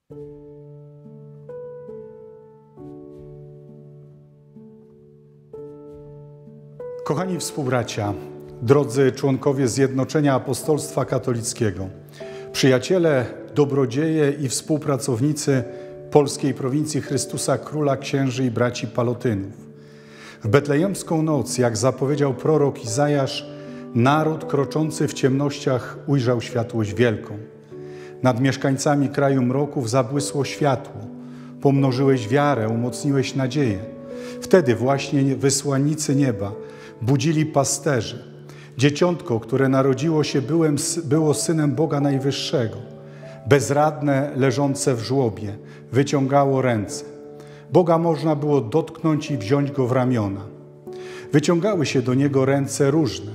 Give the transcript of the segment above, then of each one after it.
Kochani współbracia, drodzy członkowie Zjednoczenia Apostolstwa Katolickiego, przyjaciele, dobrodzieje i współpracownicy polskiej prowincji Chrystusa Króla, księży i braci Palotynów. W betlejemską noc, jak zapowiedział prorok Izajasz, naród kroczący w ciemnościach ujrzał światłość wielką. Nad mieszkańcami kraju mroków zabłysło światło. Pomnożyłeś wiarę, umocniłeś nadzieję. Wtedy właśnie wysłannicy nieba budzili pasterzy. Dzieciątko, które narodziło się, było synem Boga Najwyższego. Bezradne, leżące w żłobie, wyciągało ręce. Boga można było dotknąć i wziąć go w ramiona. Wyciągały się do niego ręce różne.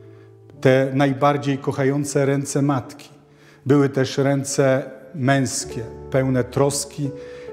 Te najbardziej kochające ręce matki. Były też ręce męskie, pełne troski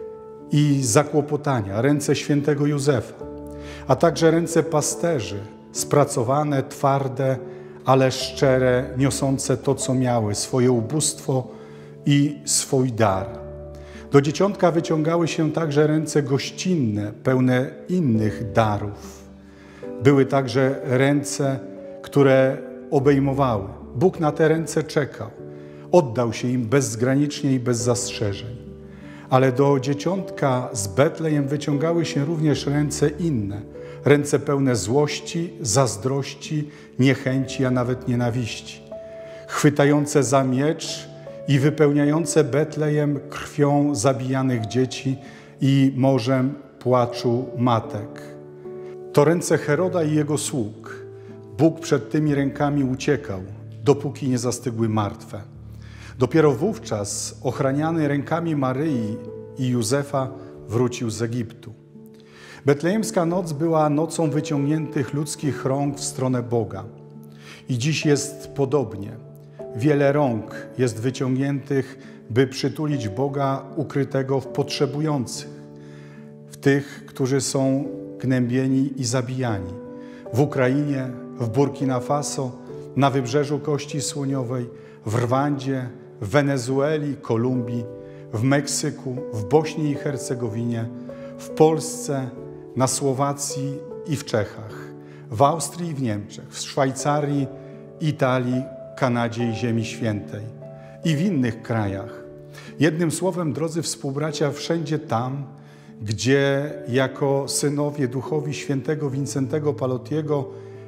i zakłopotania, ręce świętego Józefa, a także ręce pasterzy, spracowane, twarde, ale szczere, niosące to, co miały, swoje ubóstwo i swój dar. Do dzieciątka wyciągały się także ręce gościnne, pełne innych darów. Były także ręce, które obejmowały. Bóg na te ręce czekał. Oddał się im bezgranicznie i bez zastrzeżeń. Ale do dzieciątka z Betlejem wyciągały się również ręce inne. Ręce pełne złości, zazdrości, niechęci, a nawet nienawiści. Chwytające za miecz i wypełniające Betlejem krwią zabijanych dzieci i morzem płaczu matek. To ręce Heroda i jego sług. Bóg przed tymi rękami uciekał, dopóki nie zastygły martwe. Dopiero wówczas, ochraniany rękami Maryi i Józefa, wrócił z Egiptu. Betlejemska noc była nocą wyciągniętych ludzkich rąk w stronę Boga. I dziś jest podobnie. Wiele rąk jest wyciągniętych, by przytulić Boga ukrytego w potrzebujących, w tych, którzy są gnębieni i zabijani. W Ukrainie, w Burkina Faso, na wybrzeżu Kości Słoniowej, w Rwandzie, w Wenezueli, Kolumbii, w Meksyku, w Bośni i Hercegowinie, w Polsce, na Słowacji i w Czechach, w Austrii i w Niemczech, w Szwajcarii, Italii, Kanadzie i Ziemi Świętej i w innych krajach. Jednym słowem, drodzy współbracia, wszędzie tam, gdzie jako synowie duchowi świętego Wincentego Palotiego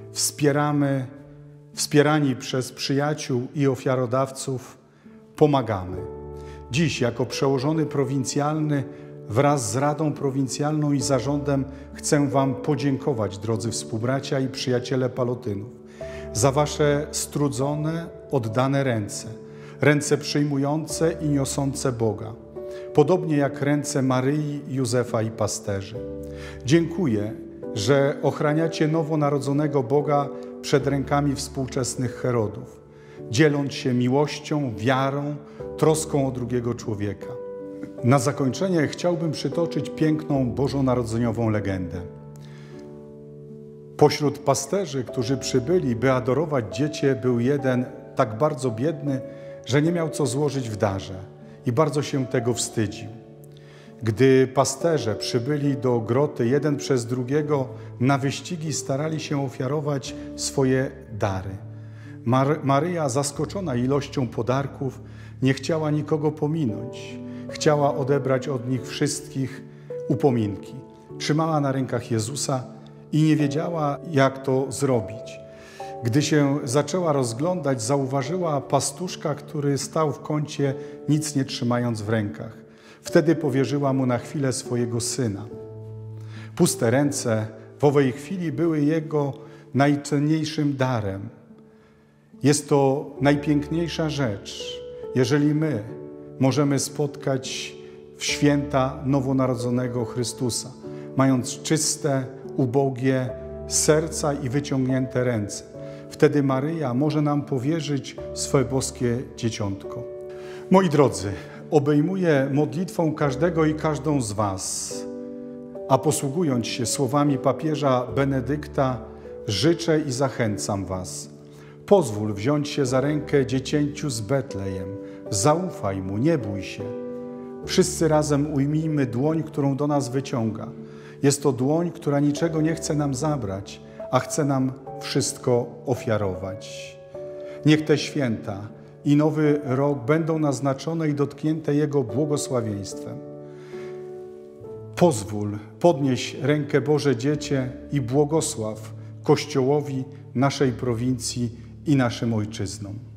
wspierani przez przyjaciół i ofiarodawców, pomagamy. Dziś jako przełożony prowincjalny wraz z Radą Prowincjalną i zarządem chcę Wam podziękować, drodzy współbracia i przyjaciele Palotynów, za Wasze strudzone, oddane ręce, ręce przyjmujące i niosące Boga, podobnie jak ręce Maryi, Józefa i pasterzy. Dziękuję, że ochraniacie nowonarodzonego Boga przed rękami współczesnych Herodów, dzieląc się miłością, wiarą, troską o drugiego człowieka. Na zakończenie chciałbym przytoczyć piękną bożonarodzeniową legendę. Pośród pasterzy, którzy przybyli, by adorować dziecię, był jeden tak bardzo biedny, że nie miał co złożyć w darze i bardzo się tego wstydził. Gdy pasterze przybyli do groty, jeden przez drugiego na wyścigi starali się ofiarować swoje dary. Maryja, zaskoczona ilością podarków, nie chciała nikogo pominąć. Chciała odebrać od nich wszystkich upominki. Trzymała na rękach Jezusa i nie wiedziała, jak to zrobić. Gdy się zaczęła rozglądać, zauważyła pastuszka, który stał w kącie, nic nie trzymając w rękach. Wtedy powierzyła mu na chwilę swojego syna. Puste ręce w owej chwili były jego najcenniejszym darem. Jest to najpiękniejsza rzecz, jeżeli my możemy spotkać w święta nowonarodzonego Chrystusa, mając czyste, ubogie serca i wyciągnięte ręce. Wtedy Maryja może nam powierzyć swoje boskie dzieciątko. Moi drodzy, obejmuję modlitwą każdego i każdą z Was, a posługując się słowami papieża Benedykta, życzę i zachęcam Was. Pozwól wziąć się za rękę dziecięciu z Betlejem. Zaufaj mu, nie bój się. Wszyscy razem ujmijmy dłoń, którą do nas wyciąga. Jest to dłoń, która niczego nie chce nam zabrać, a chce nam wszystko ofiarować. Niech te święta i nowy rok będą naznaczone i dotknięte Jego błogosławieństwem. Pozwól, podnieś rękę, Boże Dziecię, i błogosław Kościołowi, naszej prowincji i naszym ojczyznom.